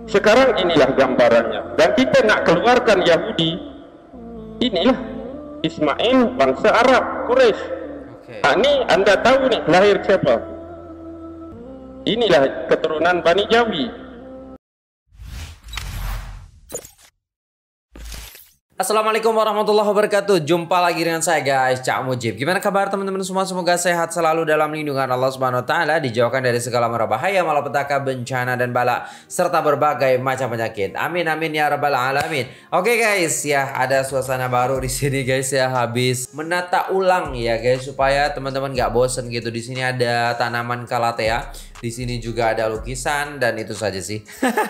Sekarang inilah gambarannya, dan kita nak keluarkan Yahudi. Inilah Ismail bangsa Arab, Quraisy. Ini anda tahu nih lahir siapa? Inilah keturunan Bani Jawi. Assalamualaikum warahmatullahi wabarakatuh. Jumpa lagi dengan saya guys, Cak Mujib. Gimana kabar teman-teman semua? Semoga sehat selalu dalam lindungan Allah Subhanahu wa taala, dijauhkan dari segala mara bahaya, malapetaka, bencana dan bala serta berbagai macam penyakit. Amin amin ya rabbal alamin. Oke guys, ya ada suasana baru di sini guys ya, habis menata ulang ya guys supaya teman-teman gak bosen gitu. Di sini ada tanaman kalatea. Di sini juga ada lukisan dan itu saja sih.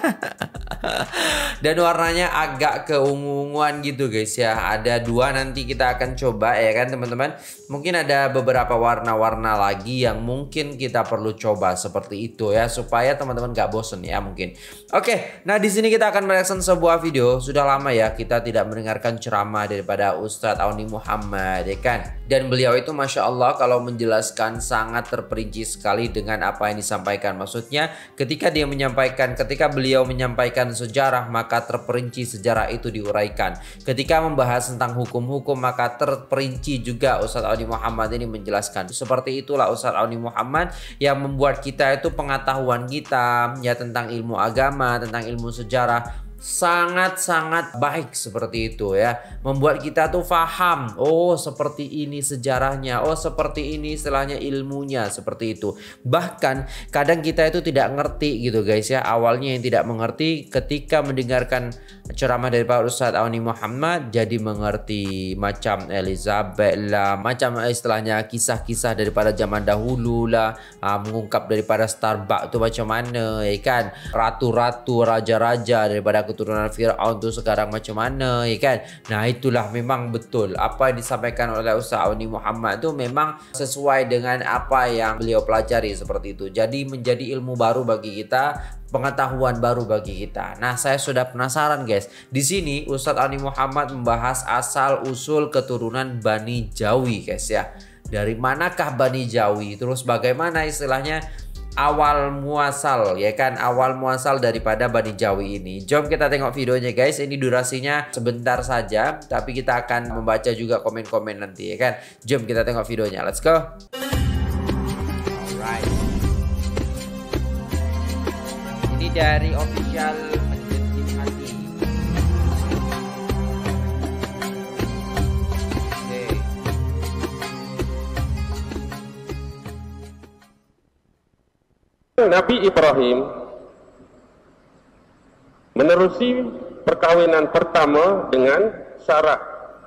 Dan warnanya agak keungu-unguan gitu guys ya. Ada dua, nanti kita akan coba ya kan teman-teman. Mungkin ada beberapa warna-warna lagi yang mungkin kita perlu coba seperti itu ya, supaya teman-teman gak bosen ya mungkin. Oke, nah di sini kita akan mereaction sebuah video. Sudah lama ya kita tidak mendengarkan ceramah daripada Ustadz Auni Muhammad ya kan. Dan beliau itu Masya Allah kalau menjelaskan sangat terperinci sekali dengan apa yang disampaikan. Maksudnya ketika beliau menyampaikan sejarah, maka terperinci sejarah itu diuraikan. Ketika membahas tentang hukum-hukum, maka terperinci juga Ustadz Auni Muhammad ini menjelaskan. Seperti itulah Ustadz Auni Muhammad yang membuat kita itu pengetahuan kita ya tentang ilmu agama, tentang ilmu sejarah sangat-sangat baik seperti itu ya. Membuat kita tuh paham, oh seperti ini sejarahnya, oh seperti ini istilahnya ilmunya, seperti itu. Bahkan kadang kita itu tidak ngerti gitu guys ya. Awalnya yang tidak mengerti, ketika mendengarkan ceramah dari Pak Ustadz Auni Muhammad jadi mengerti. Macam Elizabeth lah, macam istilahnya kisah-kisah daripada zaman dahulu lah, mengungkap daripada Starbucks itu macam mana ya kan. Ratu-ratu, raja-raja daripada keturunan Fir'aun tuh sekarang macam mana ya kan. Nah itulah memang betul apa yang disampaikan oleh Ustadz Auni Muhammad itu memang sesuai dengan apa yang beliau pelajari seperti itu. Jadi menjadi ilmu baru bagi kita, pengetahuan baru bagi kita. Nah saya sudah penasaran guys. Di sini Ustadz Auni Muhammad membahas asal usul keturunan Bani Jawi guys ya. Dari manakah Bani Jawi? Terus bagaimana istilahnya awal muasal ya kan, awal muasal daripada Bani Jawi ini. Jom kita tengok videonya guys. Ini durasinya sebentar saja, tapi kita akan membaca juga komen-komen nanti ya kan. Jom kita tengok videonya, let's go. Alright, ini dari official Menjadi Hati. Nabi Ibrahim menerusi perkawinan pertama dengan Sarah.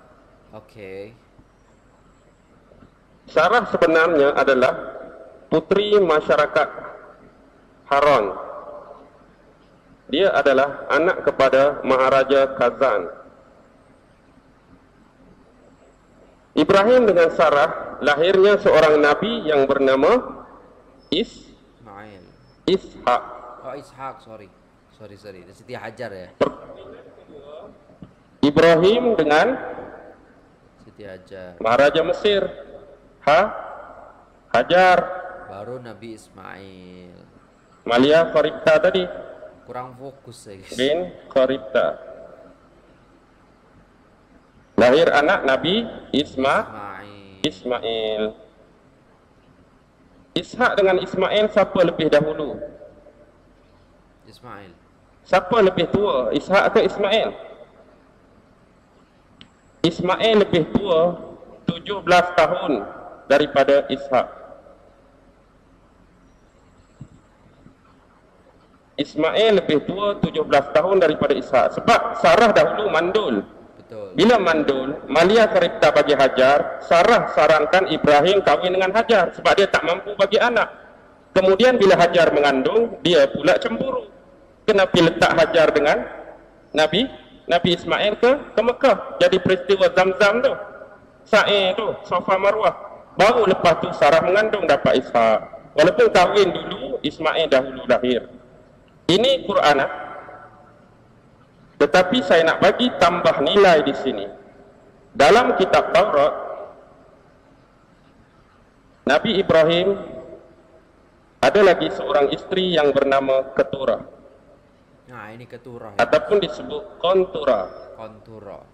Sarah sebenarnya adalah putri masyarakat Haran. Dia adalah anak kepada Maharaja Khazan. Ibrahim dengan Sarah lahirnya seorang nabi yang bernama Ishak. Oh Ishak, sorry. Siti Hajar ya. Ibrahim dengan Siti Hajar. Maharaja Mesir Hajar. Baru Nabi Ismail. Malia Kharibta tadi. Kurang fokus ya guys. Bin Kharibta. Lahir anak Nabi Ismail. Ishak dengan Ismail siapa lebih dahulu? Ismail. Siapa lebih tua? Ishak ke Ismail? Ismail lebih tua 17 tahun daripada Ishak. Ismail lebih tua 17 tahun daripada Ishak. Sebab Sarah dahulu mandul. Bila mandul, Malia Kharibta bagi Hajar, Sarah sarankan Ibrahim kahwin dengan Hajar sebab dia tak mampu bagi anak. Kemudian bila Hajar mengandung, dia pula cemburu. Kenapa letak Hajar dengan Nabi Ismail ke Mekah? Jadi peristiwa Zamzam tu, Sa'i tu, Safa Marwah. Baru lepas tu Sarah mengandung dapat Ishak. Walaupun kahwin dulu, Ismail dahulu lahir. Ini Quran. Tetapi saya nak bagi tambah nilai di sini. Dalam kitab Taurat, Nabi Ibrahim ada lagi seorang isteri yang bernama Keturah. Nah, ini keturah. Ataupun disebut kontura. Kontura.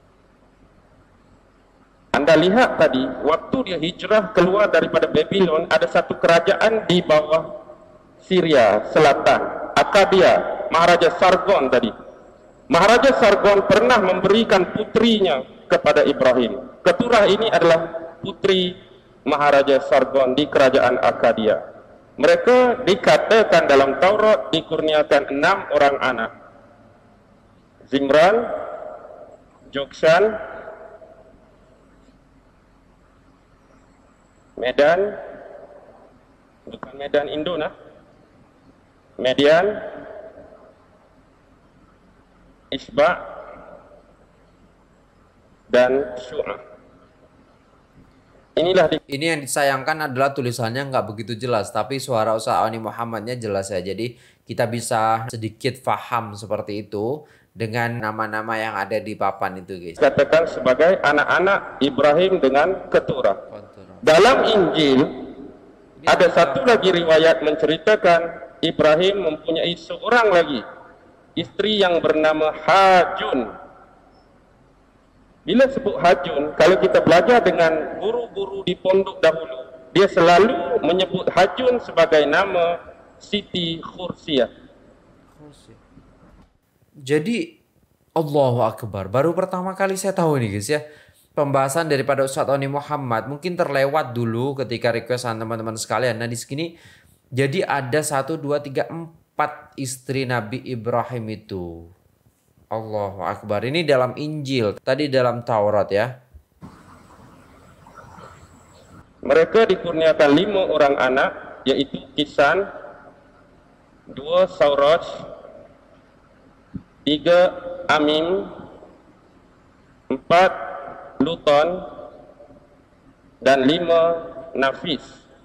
Anda lihat tadi, waktu dia hijrah keluar daripada Babylon, ada satu kerajaan di bawah Syria Selatan, Akadia, Maharaja Sargon tadi. Maharaja Sargon pernah memberikan putrinya kepada Ibrahim. Keturah ini adalah putri Maharaja Sargon di kerajaan Akadia. Mereka dikatakan dalam Taurat dikurniakan 6 orang anak. Zimran, Joksan, Medan, bukan Medan Indo nah, Median, Isba, dan Syu'ah. Ini yang disayangkan adalah tulisannya nggak begitu jelas, tapi suara Ustaz Oni Muhammadnya jelas ya. Jadi kita bisa sedikit paham seperti itu dengan nama-nama yang ada di papan itu, guys. Katakan sebagai anak-anak Ibrahim dengan keturah. Dalam Injil ada satu lagi riwayat menceritakan Ibrahim mempunyai seorang lagi istri yang bernama Hajun. Bila sebut Hajun, kalau kita belajar dengan guru-guru di pondok dahulu, dia selalu menyebut Hajun sebagai nama Siti Khursiah. Jadi Allahu Akbar, baru pertama kali saya tahu ini, guys ya. Pembahasan daripada Ustadz Oni Muhammad mungkin terlewat dulu ketika requestan teman-teman sekalian. Nah di sini jadi ada 1, 2, 3, 4 istri Nabi Ibrahim itu. Allahu Akbar. Ini dalam Injil, tadi dalam Taurat ya. Mereka dikurniakan 5 orang anak, yaitu Kisan, 2 Sauraj, 3 Amim, 4 Luton, dan 5 Nafis.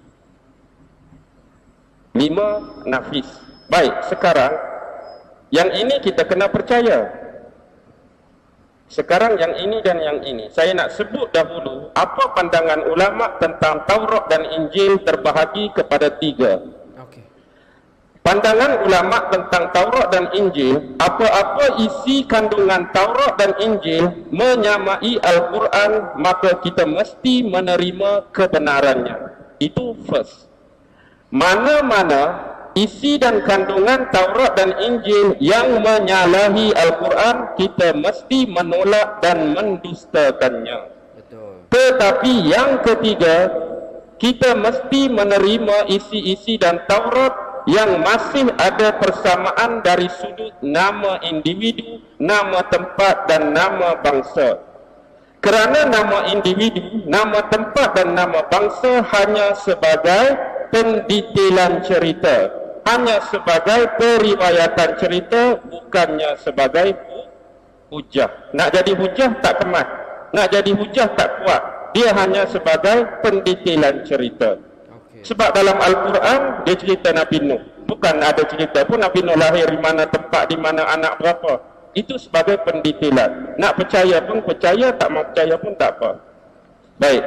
5 Nafis. Baik, sekarang yang ini kita kena percaya. Sekarang yang ini dan yang ini. Saya nak sebut dahulu apa pandangan ulama tentang Taurat dan Injil terbahagi kepada 3. Pandangan ulama tentang Taurat dan Injil, apa-apa isi kandungan Taurat dan Injil menyamai Al-Quran, maka kita mesti menerima kebenarannya. Itu first. Mana-mana isi dan kandungan Taurat dan Injil yang menyalahi Al-Quran, kita mesti menolak dan mendustakannya. Betul. Tetapi yang ketiga, kita mesti menerima isi-isi dan Taurat yang masih ada persamaan dari sudut nama individu, nama tempat dan nama bangsa. Kerana nama individu, nama tempat dan nama bangsa hanya sebagai pendetailan cerita, hanya sebagai periwayatan cerita, bukannya sebagai hujah. Nak jadi hujah tak kemas, nak jadi hujah tak kuat. Dia hanya sebagai pendetailan cerita. Sebab dalam Al-Quran dia cerita Nabi Nuh. Bukan ada cerita pun Nabi Nuh lahir di mana tempat, di mana anak berapa. Itu sebagai pendetailan. Nak percaya pun percaya, tak mau percaya pun tak apa. Baik.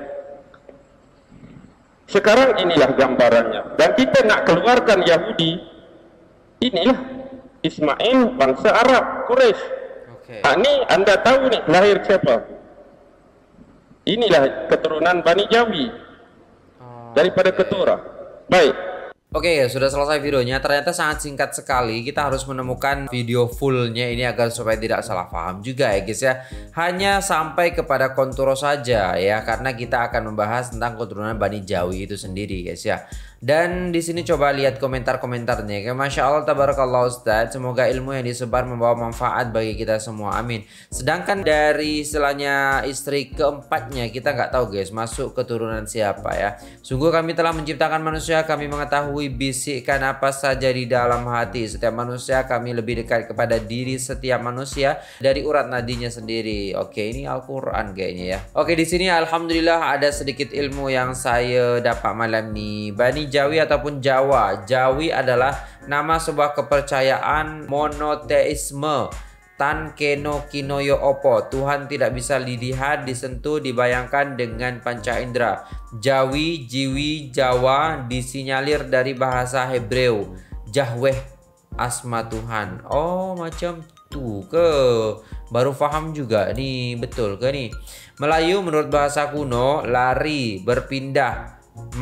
Sekarang inilah gambarannya. Dan kita nak keluarkan Yahudi. Inilah Ismail bangsa Arab, Quraisy. Ini anda tahu ni lahir siapa? Inilah keturunan Bani Jawi. Daripada keturah. Baik. Oke, sudah selesai videonya. Ternyata sangat singkat sekali. Kita harus menemukan video fullnya ini agar supaya tidak salah paham juga ya guys ya. Hanya sampai kepada Konturo saja ya, karena kita akan membahas tentang keturunan Bani Jawi itu sendiri guys ya. Dan di sini coba lihat komentar-komentarnya. Masya Allah, tabarakallah Ustaz. Semoga ilmu yang disebar membawa manfaat bagi kita semua. Amin. Sedangkan dari istilahnya istri keempatnya kita nggak tahu guys, masuk keturunan siapa ya. Sungguh kami telah menciptakan manusia, kami mengetahui bisikan apa saja di dalam hati setiap manusia, kami lebih dekat kepada diri setiap manusia dari urat nadinya sendiri. Oke, ini Al-Quran kayaknya ya. Oke, di sini alhamdulillah ada sedikit ilmu yang saya dapat malam ini. Bani Jawi ataupun Jawa. Jawi adalah nama sebuah kepercayaan monoteisme. Tan keno kinoyo opo, Tuhan tidak bisa dilihat, disentuh, dibayangkan dengan panca indera. Jawi, Jiwi, Jawa disinyalir dari bahasa Hebreu Jahweh asma Tuhan. Oh, macam tuh ke. Baru paham juga nih, betul ke nih? Melayu menurut bahasa kuno lari, berpindah.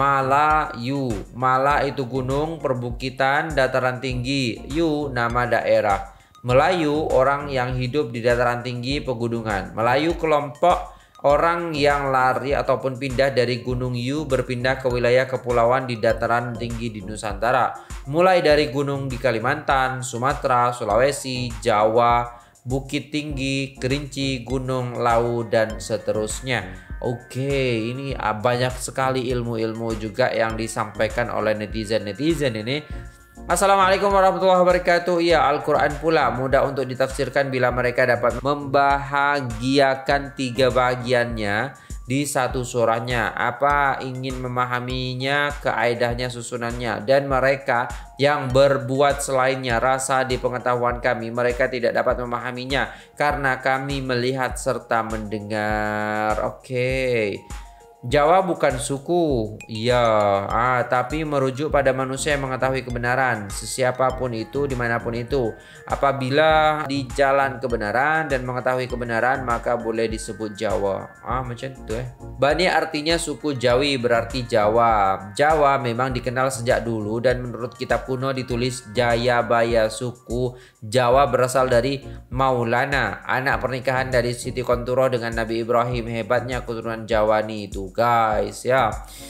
Malayu, Mala itu gunung, perbukitan, dataran tinggi. Yu nama daerah. Melayu orang yang hidup di dataran tinggi pegunungan. Melayu kelompok orang yang lari ataupun pindah dari Gunung Yu berpindah ke wilayah kepulauan di dataran tinggi di Nusantara. Mulai dari gunung di Kalimantan, Sumatera, Sulawesi, Jawa, Bukit Tinggi, Kerinci, Gunung Lawu, dan seterusnya. Oke, ini banyak sekali ilmu-ilmu juga yang disampaikan oleh netizen-netizen ini. Assalamualaikum warahmatullahi wabarakatuh. Iya, Al-Quran pula mudah untuk ditafsirkan bila mereka dapat membahagiakan 3 bagiannya di satu surahnya. Apa ingin memahaminya, keaidahnya, susunannya, dan mereka yang berbuat selainnya rasa di pengetahuan kami mereka tidak dapat memahaminya karena kami melihat serta mendengar. Oke. Jawa bukan suku, iya, tapi merujuk pada manusia yang mengetahui kebenaran, sesiapapun itu, dimanapun itu. Apabila di jalan kebenaran dan mengetahui kebenaran, maka boleh disebut Jawa. Macam itu Bani artinya suku Jawi, berarti Jawa. Jawa memang dikenal sejak dulu dan menurut kitab kuno ditulis Jayabaya. Suku Jawa berasal dari Maulana, anak pernikahan dari Siti Konturo dengan Nabi Ibrahim. Hebatnya keturunan Jawani itu, guys, ya.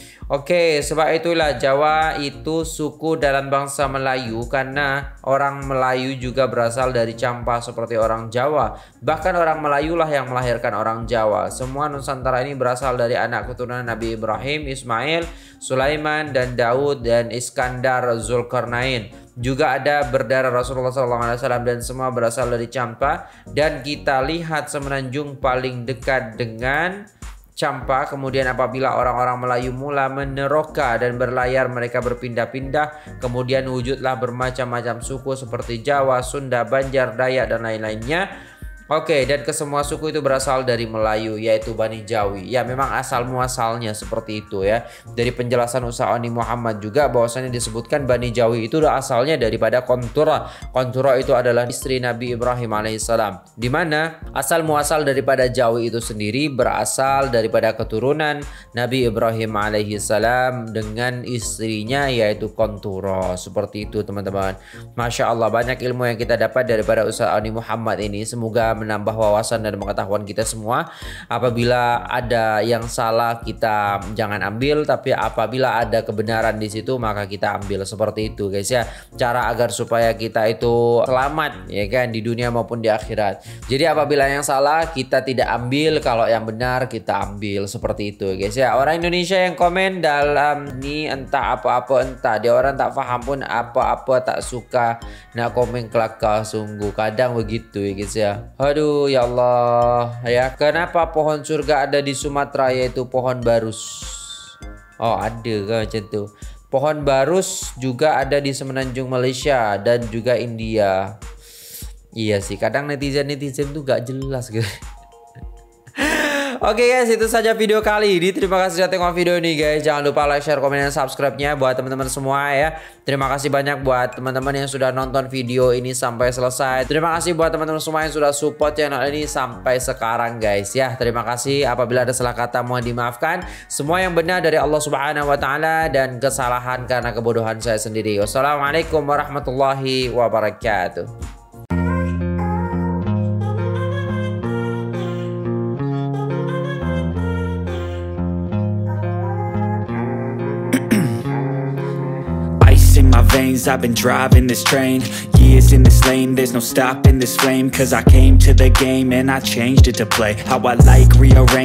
Oke, sebab itulah Jawa itu suku dalam bangsa Melayu karena orang Melayu juga berasal dari Campa seperti orang Jawa. Bahkan orang Melayu lah yang melahirkan orang Jawa. Semua Nusantara ini berasal dari anak keturunan Nabi Ibrahim, Ismail, Sulaiman, dan Daud, dan Iskandar, Zulkarnain. Juga ada berdarah Rasulullah SAW dan semua berasal dari Campa. Dan kita lihat semenanjung paling dekat dengan Campa. Kemudian apabila orang-orang Melayu mula meneroka dan berlayar, mereka berpindah-pindah. Kemudian wujudlah bermacam-macam suku seperti Jawa, Sunda, Banjar, Dayak, dan lain-lainnya. Oke, dan kesemua suku itu berasal dari Melayu, yaitu Bani Jawi. Ya, memang asal muasalnya seperti itu ya. Dari penjelasan Ustaz Muhammad juga bahwasanya disebutkan Bani Jawi itu asalnya daripada Kontura. Kontura itu adalah istri Nabi Ibrahim alaihissalam. Di mana asal muasal daripada Jawi itu sendiri berasal daripada keturunan Nabi Ibrahim alaihissalam dengan istrinya yaitu Kontura. Seperti itu teman-teman. Masya Allah, banyak ilmu yang kita dapat daripada Ustaz Muhammad ini. Semoga menambah wawasan dan pengetahuan kita semua. Apabila ada yang salah kita jangan ambil, tapi apabila ada kebenaran di situ maka kita ambil. Seperti itu guys ya, cara agar supaya kita itu selamat ya kan di dunia maupun di akhirat. Jadi apabila yang salah kita tidak ambil, kalau yang benar kita ambil. Seperti itu guys ya. Orang Indonesia yang komen dalam ini entah apa-apa, entah dia orang tak faham pun apa-apa, tak suka nak komen kelakar sungguh. Kadang begitu ya guys ya. Aduh ya Allah ya. Kenapa pohon surga ada di Sumatera yaitu pohon barus? Oh ada kan macam tu. Pohon barus juga ada di semenanjung Malaysia dan juga India. Iya sih, kadang netizen tuh gak jelas gitu. Oke guys, itu saja video kali ini. Terima kasih sudah tengok video ini guys. Jangan lupa like, share, komen, dan subscribe-nya buat teman-teman semua ya. Terima kasih banyak buat teman-teman yang sudah nonton video ini sampai selesai. Terima kasih buat teman-teman semua yang sudah support channel ini sampai sekarang guys ya. Terima kasih. Apabila ada salah kata mohon dimaafkan. Semua yang benar dari Allah Subhanahu wa taala dan kesalahan karena kebodohan saya sendiri. Wassalamualaikum warahmatullahi wabarakatuh. In my veins, I've been driving this train. Years in this lane, there's no stopping this flame. Cause I came to the game and I changed it to play how I like, rearrange